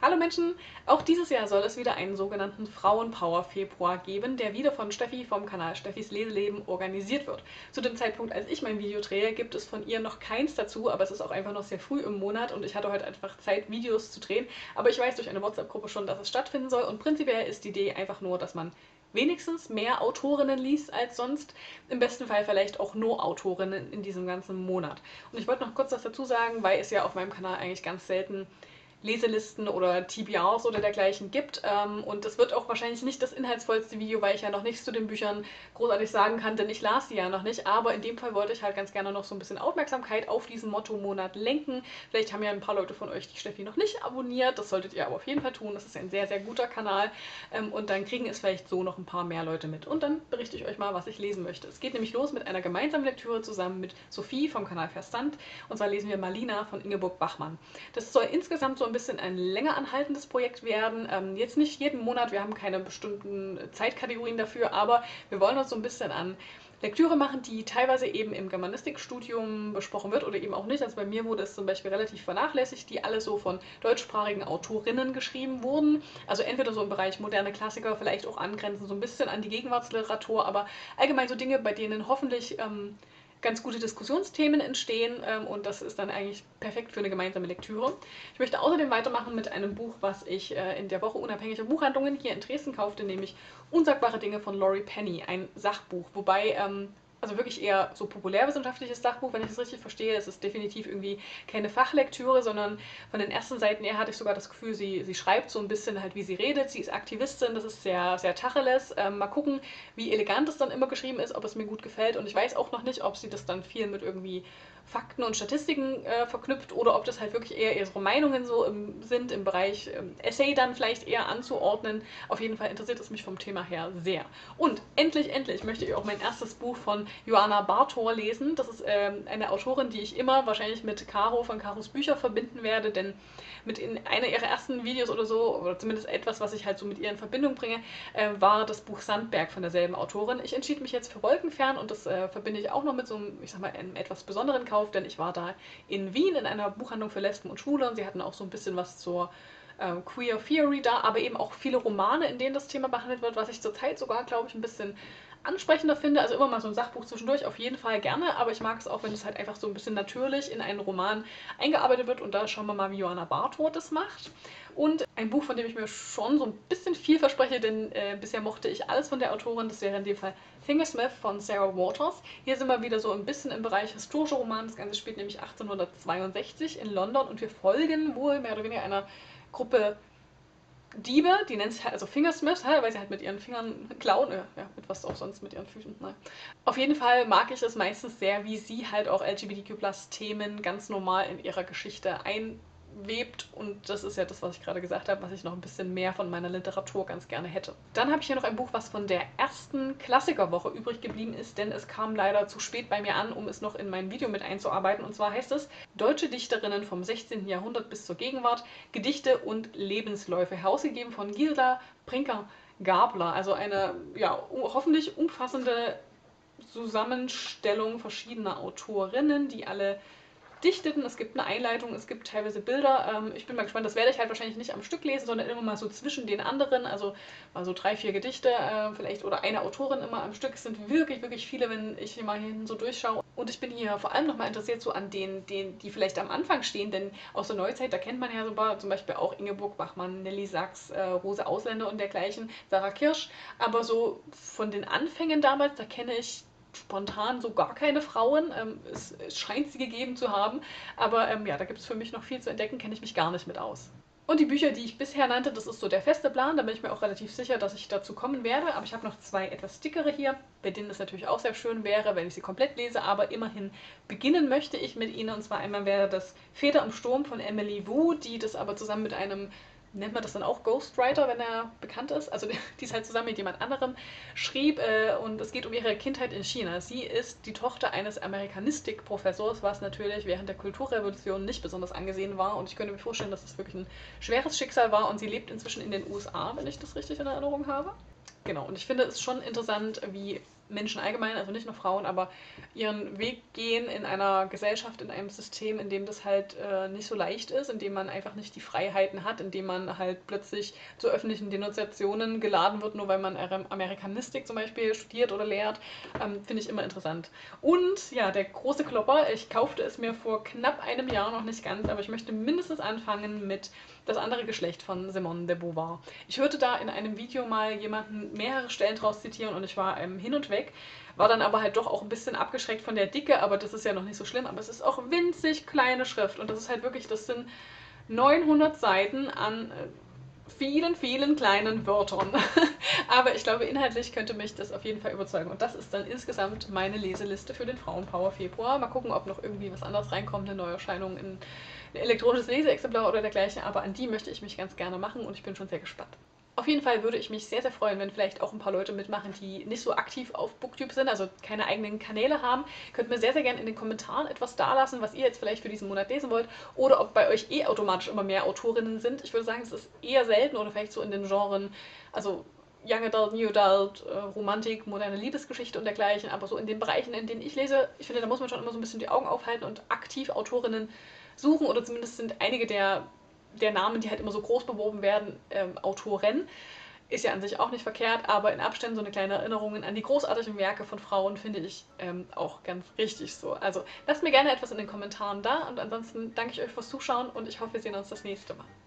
Hallo Menschen! Auch dieses Jahr soll es wieder einen sogenannten Frauenpower-Februar geben, der wieder von Steffi vom Kanal Steffis Leseleben organisiert wird. Zu dem Zeitpunkt, als ich mein Video drehe, gibt es von ihr noch keins dazu, aber es ist auch einfach noch sehr früh im Monat und ich hatte heute einfach Zeit, Videos zu drehen. Aber ich weiß durch eine WhatsApp-Gruppe schon, dass es stattfinden soll und prinzipiell ist die Idee einfach nur, dass man wenigstens mehr Autorinnen liest als sonst. Im besten Fall vielleicht auch nur Autorinnen in diesem ganzen Monat. Und ich wollte noch kurz was dazu sagen, weil es ja auf meinem Kanal eigentlich ganz selten Leselisten oder TBRs oder dergleichen gibt. Und es wird auch wahrscheinlich nicht das inhaltsvollste Video, weil ich ja noch nichts zu den Büchern großartig sagen kann, denn ich las sie ja noch nicht. Aber in dem Fall wollte ich halt ganz gerne noch so ein bisschen Aufmerksamkeit auf diesen Motto-Monat lenken. Vielleicht haben ja ein paar Leute von euch die Steffi noch nicht abonniert. Das solltet ihr aber auf jeden Fall tun. Das ist ein sehr, sehr guter Kanal. Und dann kriegen es vielleicht so noch ein paar mehr Leute mit. Und dann berichte ich euch mal, was ich lesen möchte. Es geht nämlich los mit einer gemeinsamen Lektüre zusammen mit Sophie vom Kanal Verstand. Und zwar lesen wir Malina von Ingeborg Bachmann. Das soll insgesamt so ein bisschen ein länger anhaltendes Projekt werden. Jetzt nicht jeden Monat, wir haben keine bestimmten Zeitkategorien dafür, aber wir wollen uns so ein bisschen an Lektüre machen, die teilweise eben im Germanistikstudium besprochen wird oder eben auch nicht. Also bei mir wurde es zum Beispiel relativ vernachlässigt, die alle so von deutschsprachigen Autorinnen geschrieben wurden. Also entweder so im Bereich moderne Klassiker, vielleicht auch angrenzend so ein bisschen an die Gegenwartsliteratur, aber allgemein so Dinge, bei denen hoffentlich ganz gute Diskussionsthemen entstehen und das ist dann eigentlich perfekt für eine gemeinsame Lektüre. Ich möchte außerdem weitermachen mit einem Buch, was ich in der Woche unabhängiger Buchhandlungen hier in Dresden kaufte, nämlich Unsagbare Dinge von Laurie Penny, ein Sachbuch, wobei also wirklich eher so populärwissenschaftliches Sachbuch, wenn ich das richtig verstehe. Es ist definitiv irgendwie keine Fachlektüre, sondern von den ersten Seiten her hatte ich sogar das Gefühl, sie schreibt so ein bisschen halt, wie sie redet. Sie ist Aktivistin, das ist sehr, sehr Tacheles. Mal gucken, wie elegant es dann immer geschrieben ist, ob es mir gut gefällt. Und ich weiß auch noch nicht, ob sie das dann viel mit irgendwie Fakten und Statistiken verknüpft oder ob das halt wirklich eher ihre Meinungen so sind, im Bereich Essay dann vielleicht eher anzuordnen. Auf jeden Fall interessiert es mich vom Thema her sehr. Und endlich möchte ich auch mein erstes Buch von Joanna Bartor lesen. Das ist eine Autorin, die ich immer wahrscheinlich mit Caro von Caros Bücher verbinden werde, denn mit in einer ihrer ersten Videos oder so, oder zumindest etwas, was ich halt so mit ihr in Verbindung bringe, war das Buch Sandberg von derselben Autorin. Ich entschied mich jetzt für Wolkenfern und das verbinde ich auch noch mit so einem, ich sag mal, einem etwas besonderen Kauf, denn ich war da in Wien in einer Buchhandlung für Lesben und Schwule und sie hatten auch so ein bisschen was zur Queer Theory da, aber eben auch viele Romane, in denen das Thema behandelt wird, was ich zurzeit sogar, glaube ich, ein bisschen ansprechender finde. Also immer mal so ein Sachbuch zwischendurch, auf jeden Fall gerne, aber ich mag es auch, wenn es halt einfach so ein bisschen natürlich in einen Roman eingearbeitet wird und da schauen wir mal, wie Joanna Bartor das macht. Und ein Buch, von dem ich mir schon so ein bisschen viel verspreche, denn bisher mochte ich alles von der Autorin, das wäre in dem Fall Fingersmith von Sarah Waters. Hier sind wir wieder so ein bisschen im Bereich historischer Roman. Das Ganze spielt nämlich 1862 in London und wir folgen wohl mehr oder weniger einer Gruppe Diebe, die nennen sich halt also Fingersmiths, weil sie halt mit ihren Fingern klauen, ja, mit was auch sonst, mit ihren Füßen, nein. Auf jeden Fall mag ich es meistens sehr, wie sie halt auch LGBTQ+-Themen ganz normal in ihrer Geschichte einwebt und das ist ja das, was ich gerade gesagt habe, was ich noch ein bisschen mehr von meiner Literatur ganz gerne hätte. Dann habe ich hier noch ein Buch, was von der ersten Klassikerwoche übrig geblieben ist, denn es kam leider zu spät bei mir an, um es noch in mein Video mit einzuarbeiten. Und zwar heißt es Deutsche Dichterinnen vom 16. Jahrhundert bis zur Gegenwart, Gedichte und Lebensläufe, herausgegeben von Gilda Brinker-Gabler. Also eine ja, hoffentlich umfassende Zusammenstellung verschiedener Autorinnen, die alle dichteten. Es gibt eine Einleitung, es gibt teilweise Bilder. Ich bin mal gespannt, das werde ich halt wahrscheinlich nicht am Stück lesen, sondern immer mal so zwischen den anderen, also mal so 3, 4 Gedichte vielleicht oder eine Autorin immer am Stück. Es sind wirklich viele, wenn ich hier mal hinten so durchschaue. Und ich bin hier vor allem nochmal interessiert so an denen, die vielleicht am Anfang stehen, denn aus der Neuzeit, da kennt man ja so ein paar, zum Beispiel auch Ingeborg Bachmann, Nelly Sachs, Rose Ausländer und dergleichen, Sarah Kirsch. Aber so von den Anfängen damals, da kenne ich spontan so gar keine Frauen. Es scheint sie gegeben zu haben, aber ja, da gibt es für mich noch viel zu entdecken, kenne ich mich gar nicht mit aus. Und die Bücher, die ich bisher nannte, das ist so der feste Plan, da bin ich mir auch relativ sicher, dass ich dazu kommen werde, aber ich habe noch 2 etwas dickere hier, bei denen es natürlich auch sehr schön wäre, wenn ich sie komplett lese, aber immerhin beginnen möchte ich mit ihnen, und zwar einmal wäre das Feder im Sturm von Emily Wu, die das aber zusammen mit einem, nennt man das dann auch Ghostwriter, wenn er bekannt ist, also die ist halt zusammen mit jemand anderem, schrieb und es geht um ihre Kindheit in China. Sie ist die Tochter eines Amerikanistikprofessors, was natürlich während der Kulturrevolution nicht besonders angesehen war und ich könnte mir vorstellen, dass es wirklich ein schweres Schicksal war und sie lebt inzwischen in den USA, wenn ich das richtig in Erinnerung habe. Genau, und ich finde es schon interessant, wie Menschen allgemein, also nicht nur Frauen, aber ihren Weg gehen in einer Gesellschaft, in einem System, in dem das halt nicht so leicht ist, in dem man einfach nicht die Freiheiten hat, in dem man halt plötzlich zu öffentlichen Denunziationen geladen wird, nur weil man Amerikanistik zum Beispiel studiert oder lehrt, finde ich immer interessant. Und ja, der große Klopper, ich kaufte es mir vor knapp einem Jahr, noch nicht ganz, aber ich möchte mindestens anfangen mit Das andere Geschlecht von Simone de Beauvoir. Ich hörte da in einem Video mal jemanden mehrere Stellen draus zitieren und ich war hin und weg, war dann aber halt doch auch ein bisschen abgeschreckt von der Dicke, aber das ist ja noch nicht so schlimm, aber es ist auch winzig kleine Schrift und das ist halt wirklich, das sind 900 Seiten an vielen, vielen kleinen Wörtern. Aber ich glaube, inhaltlich könnte mich das auf jeden Fall überzeugen. Und das ist dann insgesamt meine Leseliste für den Frauenpower Februar. Mal gucken, ob noch irgendwie was anderes reinkommt, eine Neuerscheinung in ein elektronisches Leseexemplar oder dergleichen. Aber an die möchte ich mich ganz gerne machen und ich bin schon sehr gespannt. Auf jeden Fall würde ich mich sehr, sehr freuen, wenn vielleicht auch ein paar Leute mitmachen, die nicht so aktiv auf Booktube sind, also keine eigenen Kanäle haben. Könnt mir sehr, sehr gerne in den Kommentaren etwas dalassen, was ihr jetzt vielleicht für diesen Monat lesen wollt oder ob bei euch eh automatisch immer mehr Autorinnen sind. Ich würde sagen, es ist eher selten oder vielleicht so in den Genren, also Young Adult, New Adult, Romantik, moderne Liebesgeschichte und dergleichen, aber so in den Bereichen, in denen ich lese, ich finde, da muss man schon immer so ein bisschen die Augen aufhalten und aktiv Autorinnen suchen oder zumindest sind einige der Namen, die halt immer so groß beworben werden, Autoren. Ist ja an sich auch nicht verkehrt, aber in Abständen so eine kleine Erinnerung an die großartigen Werke von Frauen finde ich auch ganz richtig so. Also lasst mir gerne etwas in den Kommentaren da und ansonsten danke ich euch fürs Zuschauen und ich hoffe, wir sehen uns das nächste Mal.